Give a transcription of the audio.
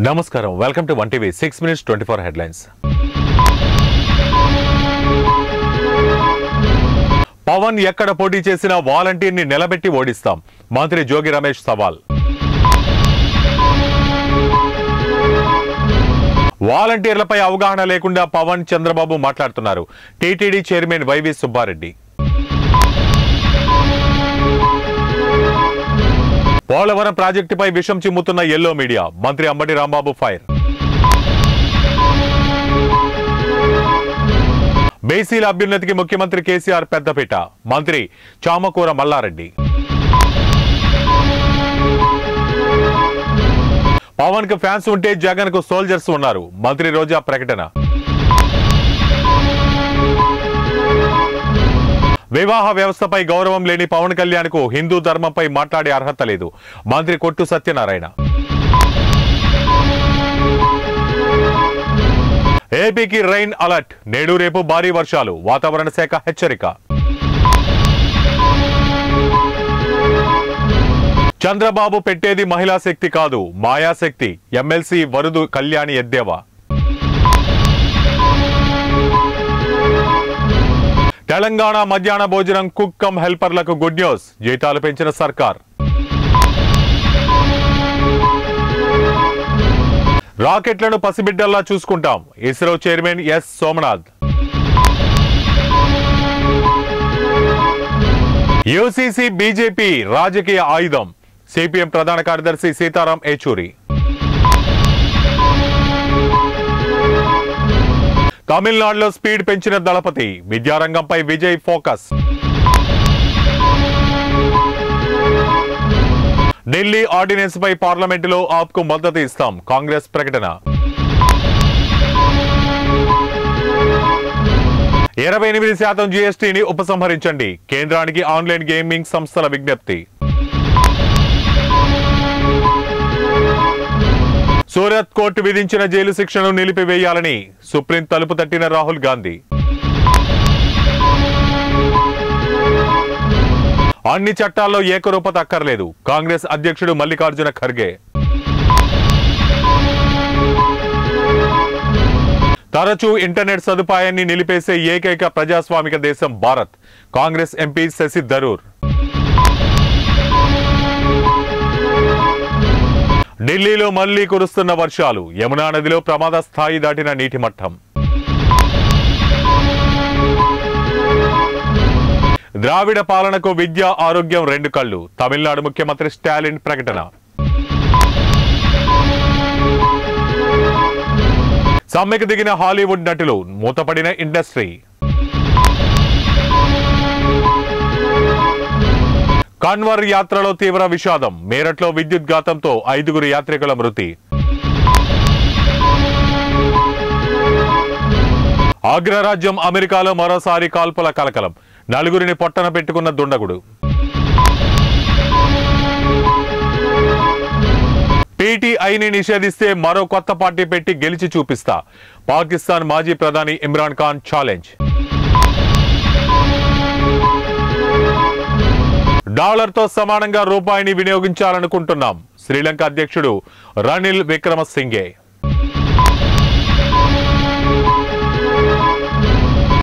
నమస్కారం welcome to ONETV 6 minutes 24 headlines. Pawan ఎక్కడ పోటీ చేసినా వాలంటీర్ని నిలబెట్టి ఓడిస్తాం మంత్రి జోగి రమేష్ సవాల్. వాలంటీర్లపై అవగాహన లేకుండా పవన్ చంద్రబాబు మాట్లాడుతున్నారు. TTD chairman YV Subbareddy. పోలవరం ప్రాజెక్టుపై విషం చిమ్ముతున్న ఎల్లో మీడియా. మంత్రి అంబటి రాంబాబు ఫైర్. బీసీల అభ్యున్నతికి ముఖ్యమంత్రి కేసీఆర్ పెద్దపీట. మంత్రి చామకూర మల్లారెడ్డి. పవన్ కు ఫ్యాన్స్ ఉంటే జగన్ కు సోల్జర్స్ ఉన్నారు. మంత్రి రోజా ప్రకటన. వివాహ వ్యవస్థపై గౌరవం లేని పవన్ కళ్యాణ్ కు హిందూ ధర్మంపై మాట్లాడే అర్హత లేదు. మంత్రి కొట్టు సత్యనారాయణ. ఏపీకి రైన్ అలర్ట్. నేడు రేపు భారీ వర్షాలు. వాతావరణ శాఖ హెచ్చరిక. చంద్రబాబు పెట్టేది మహిళా శక్తి కాదు, మాయాశక్తి. ఎమ్మెల్సీ వరుదు కళ్యాణి ఎద్దేవా. తెలంగాణ మధ్యాహ్న భోజనం కుక్ కమ్ హెల్పర్లకు గుడ్ న్యూస్. జీతాలు పెంచిన సర్కార్. రాకెట్లను పసిబిడ్డల్లా చూసుకుంటాం. ISRO chairman S Somanath. UCC BJP రాజకీయ ఆయుధం. సిపిఎం ప్రధాన కార్యదర్శి సీతారాం ఏచూరి. తమిళనాడులో స్పీడ్ పెంచిన దళపతి. విద్యారంగంపై విజయ్ ఫోకస్. ఢిల్లీ ఆర్డినెన్స్ పై పార్లమెంటులో ఆప్కు మద్దతు ఇస్తాం. కాంగ్రెస్ ప్రకటన. 28% జీఎస్టీని ఉపసంహరించండి. కేంద్రానికి ఆన్లైన్ గేమింగ్ సంస్థల విజ్ఞప్తి. సూరత్ కోర్టు విధించిన జైలు శిక్షను నిలిపివేయాలని సుప్రీం తలుపు తట్టిన రాహుల్ గాంధీ. అన్ని చట్టాల్లో ఏకరూపత అక్కర్లేదు. కాంగ్రెస్ అధ్యక్షుడు మల్లికార్జున ఖర్గే. తరచూ ఇంటర్నెట్ సదుపాయాన్ని నిలిపేసే ఏకైక ప్రజాస్వామిక దేశం భారత్. కాంగ్రెస్ ఎంపీ శశి థరూర్. ఢిల్లీలో మళ్లీ కురుస్తున్న వర్షాలు. యమునా నదిలో ప్రమాద స్థాయి దాటిన నీటి మట్టం. ద్రావిడ పాలనకు విద్య ఆరోగ్యం రెండు కళ్లు. తమిళనాడు ముఖ్యమంత్రి స్టాలిన్ ప్రకటన. సమ్మెకు దిగిన హాలీవుడ్ నటులు. మూతపడిన ఇండస్ట్రీ. కన్వర్ యాత్రలో తీవ్ర విషాదం. మేరట్లో విద్యుద్ఘాతంతో 5 యాత్రికుల మృతి. అగ్రరాజ్యం అమెరికాలో మరోసారి కాల్పుల కలకలం. 4 పొట్టన పెట్టుకున్న దుండగుడు. పీటీఐని నిషేధిస్తే మరో కొత్త పార్టీ పెట్టి గెలిచి చూపిస్తా. పాకిస్తాన్ మాజీ ప్రధాని ఇమ్రాన్ ఖాన్ ఛాలెంజ్. డాలర్తో సమానంగా రూపాయిని వినియోగించాలనుకుంటున్నాం. శ్రీలంక అధ్యక్షుడు రనిల్ విక్రమసింఘే.